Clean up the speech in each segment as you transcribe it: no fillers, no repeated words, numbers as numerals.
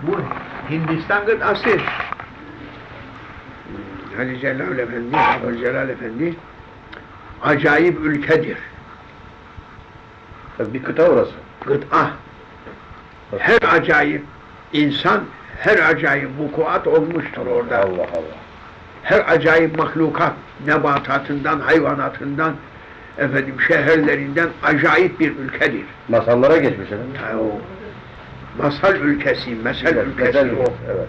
Bu Hindistan kıtası Halil Celal Efendi, Halil Celal Efendi acayip ülkedir. Bir kıta orası. Kıta. Her acayip insan, her acayip vukuat olmuştur orada. Allah Allah. Her acayip mahlukat, nebatatından, hayvanatından, efendim şehirlerinden acayip bir ülkedir. Masallara geçmiş efendim. O masal ülkesi, mesel ülkesi o. Evet.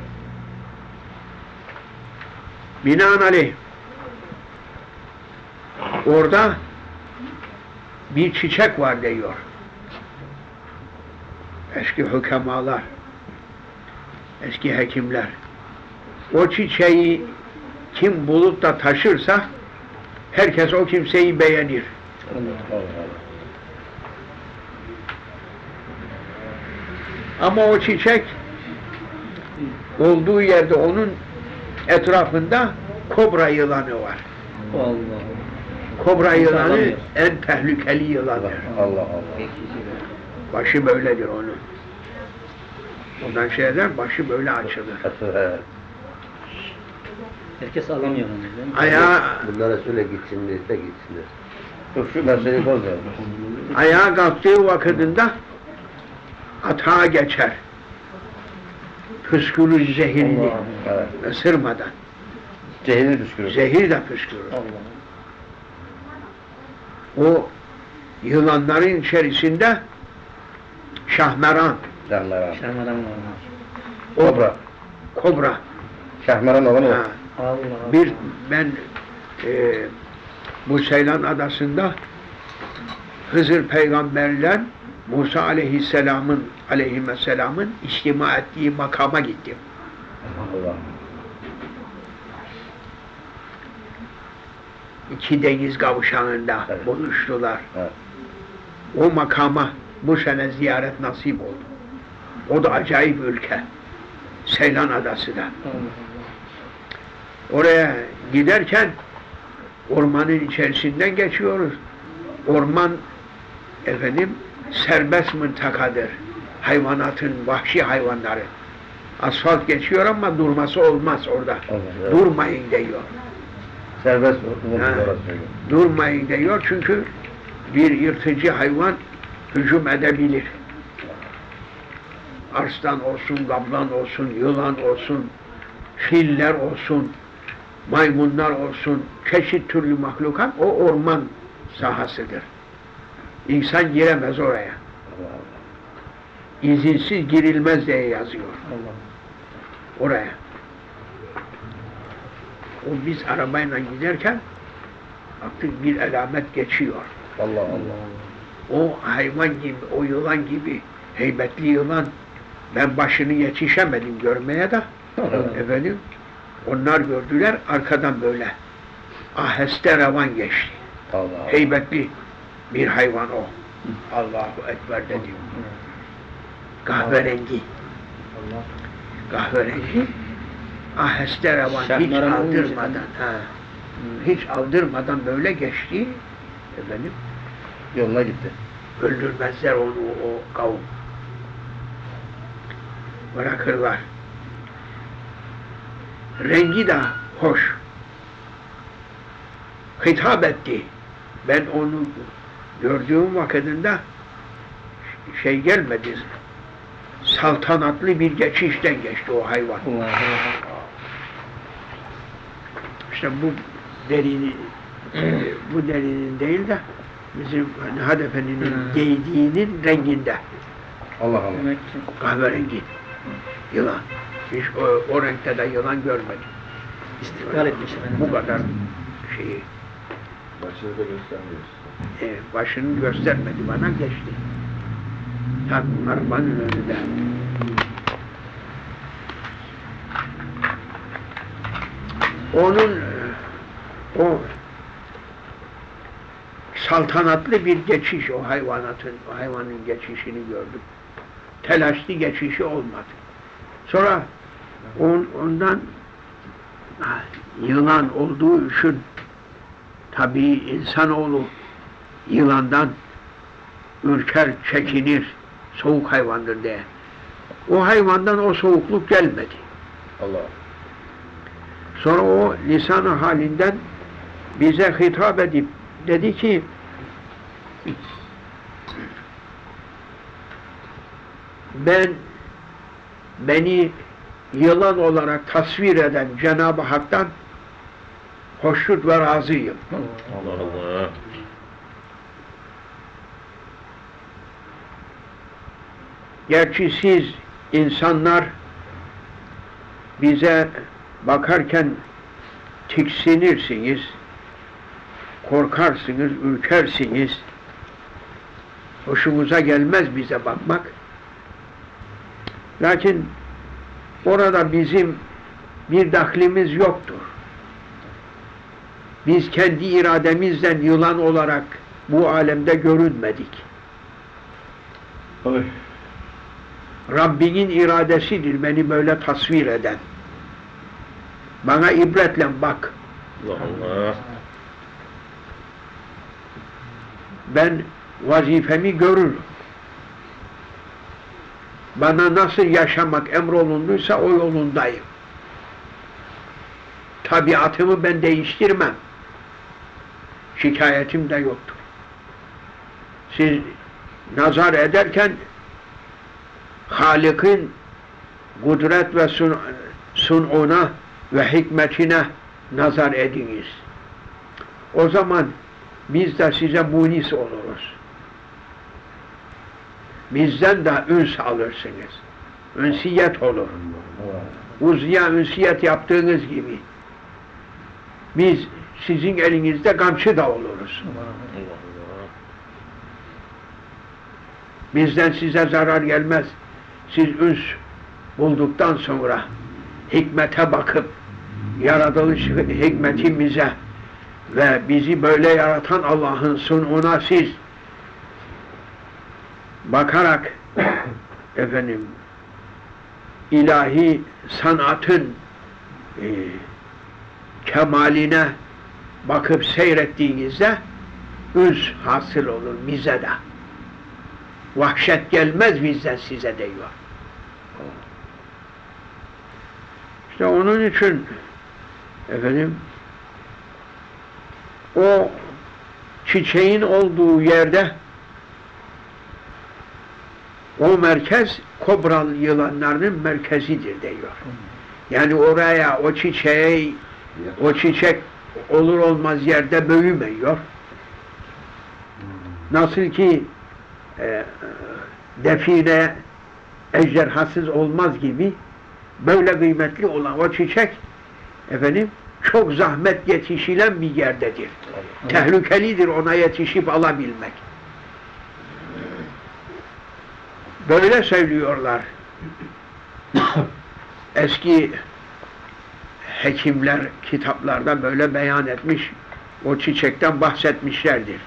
Binaenaleyh orada bir çiçek var diyor. Eski hükemalar, eski hekimler. O çiçeği kim bulup da taşırsa herkes o kimseyi beğenir. Allah Allah. Ama o çiçek olduğu yerde onun etrafında kobra yılanı var. Allah. Kobra yılanı en tehlikeli yılandır. Allah Allah. Başı böyledir onun. Ondan şey eder, başı böyle açılır. Herkes alamıyor onu değil mi? Ayağı, Bunlara söyle gitsinler de gitsinler. Yok şu meseleyi bozmayalım. ayağa kalktığı vakitinde atağa geçer. Püskürür zehirli, Evet. ısırmadan. Zehirli püskürür. Zehir de püskürür. Allah. O yılanların içerisinde şahmeran, Şahmeran. Şarmadan var. Kobra. kobra. Şahmeran olan o. Ha, Allah. bir ben bu Seylan Adası'nda Hızır peygamberle Musa aleyhisselamın içtima ettiği makama gittim. Allah. İki deniz kavşağında Evet. buluştular. Evet. O makama bu sene ziyaret nasip oldu. O da acayip ülke. Seylan Adası da. Allah. Oraya giderken ormanın içerisinden geçiyoruz. Orman efendim serbest mıntıkadır. Hayvanatın, vahşi hayvanları. Asfalt geçiyor ama durması olmaz orada. Allah, evet. Durmayın diyor. Serbest orası Ha. söylüyor. Durmayın diyor çünkü bir yırtıcı hayvan hücum edebilir. Arslan olsun, kaplan olsun, yılan olsun, filler olsun, maymunlar olsun, çeşit türlü mahlukat o orman sahasıdır. İnsan giremez oraya. Allah Allah. İzinsiz girilmez diye yazıyor Allah. oraya. O biz arabayla giderken artık bir alamet geçiyor. Allah Allah. O hayvan gibi, o yılan gibi heybetli yılan ben başını yetişemedim görmeye de efendim onlar gördüler arkadan böyle aheste revan geçti. Allah Allah. Heybetli bir hayvan o. Allahu Ekber dedi. Kahverengi. Allah. Kahverengi aheste revan hiç Şahmeran olunca aldırmadan hiç aldırmadan böyle geçti efendim. Yoluna gitti. Öldürmezler onu o kavim. Bırakırlar. Rengi de hoş. Hitap etti. Ben onu gördüğüm vakitinde şey gelmedi. Saltanatlı bir geçişten geçti o hayvan. Allah. İşte bu derinin bu derinin değil de bizim Nihat Efendi'nin giydiğinin renginde. Allah Allah. Demek ki Kahverengi. Yılan. Hiç o renkte de yılan görmedim. istikbal etmiş efendim. Bu kadar şeyi. Başını da göstermiyorsun. Başını göstermedi bana geçti. Tam arabanın önünde. Onun o saltanatlı bir geçiş o hayvanın geçişini gördüm. Telaşlı geçişi olmadı. Sonra ondan yılan olduğu için tabii insanoğlu yılandan ürker, çekinir, soğuk hayvandır diye. O hayvandan o soğukluk gelmedi. Allah. Sonra o lisan-ı halinden bize hitap edip dedi ki beni yılan olarak tasvir eden Cenab-ı Hak'tan hoşnut ve razıyım. Allah Allah. Gerçi siz insanlar bize bakarken tiksinirsiniz, korkarsınız, ürkersiniz. Hoşumuza gelmez bize bakmak. Lakin orada bizim bir dahlimiz yoktur. Biz kendi irademizden yılan olarak bu alemde görünmedik. Oy. Rabbinin iradesidir beni böyle tasvir eden. Bana ibretle bak. Allah Allah. Ben vazifemi görürüm. Bana nasıl yaşamak emrolunduysa o yolundayım. Tabiatımı ben değiştirmem. Şikayetim de yoktur. Siz nazar ederken Halık'ın kudret ve sun'una ve hikmetine nazar ediniz. O zaman biz de size munis oluruz. Bizden de üns alırsınız. Ünsiyet olur. Uzya ünsiyet yaptığınız gibi biz sizin elinizde gamçı da oluruz. Bizden size zarar gelmez. Siz üns bulduktan sonra hikmete bakıp yaratılış hikmetimize ve bizi böyle yaratan Allah'ın sun'una siz bakarak efendim ilahi sanatın kemaline bakıp seyrettiğinizde üns hasıl olur bize de. Vahşet gelmez bizden size diyor. İşte onun için efendim o çiçeğin olduğu yerde o merkez kobra yılanlarının merkezidir diyor. Yani oraya o çiçek olur olmaz yerde büyümüyor. Nasıl ki define ejderhasız olmaz gibi böyle kıymetli olan o çiçek efendim çok zahmet yetişilen bir yerdedir. Tehlikelidir ona yetişip alabilmek. Böyle söylüyorlar. Eski hekimler kitaplarda böyle beyan etmiş, o çiçekten bahsetmişlerdir.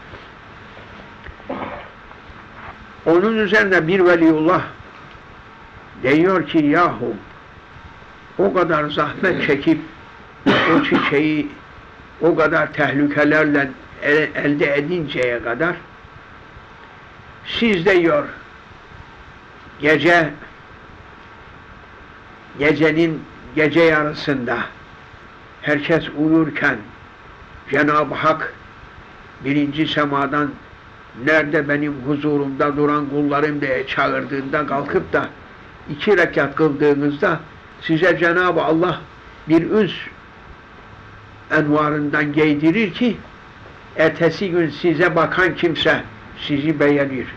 Onun üzerine bir veliullah diyor ki yahu o kadar zahmet çekip o çiçeği o kadar tehlikelerle elde edinceye kadar siz diyor gece yarısında herkes uyurken Cenab-ı Hak birinci semadan nerede benim huzurumda duran kullarım diye çağırdığında kalkıp da 2 rekat kıldığınızda size Cenab-ı Allah bir üns envarından giydirir ki ertesi gün size bakan kimse sizi beğenir.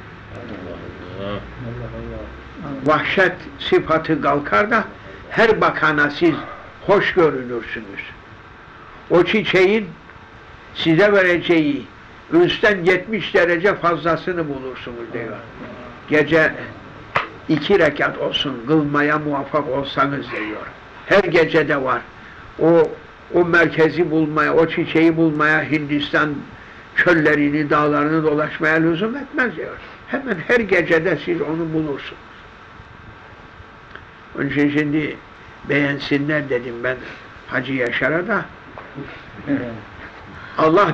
Vahşet sıfatı kalkar da her bakana siz hoş görünürsünüz. O çiçeğin size vereceği ünstten 70 derece fazlasını bulursunuz diyor. Gece 2 rekat olsun kılmaya muvaffak olsanız diyor. Her gecede var. O merkezi bulmaya, o çiçeği bulmaya Hindistan çöllerini, dağlarını dolaşmaya lüzum etmez diyor. Hemen her gecede siz onu bulursunuz. Onun için şimdi beğensinler dedim ben Hacı Yaşar'a da. Allah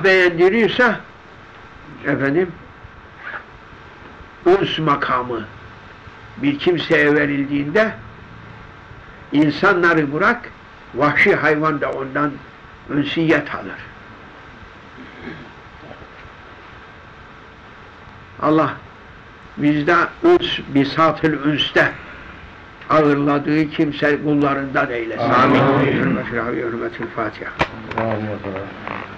beğendirirse efendim üns makamı bir kimseye verildiğinde insanları bırak, vahşi hayvan da ondan ünsiyet alır. Allah bizde üns, bisat-ül ünste ağırladığı kimse kullarından eylesin. Amin. Hürmet-ül Fatiha.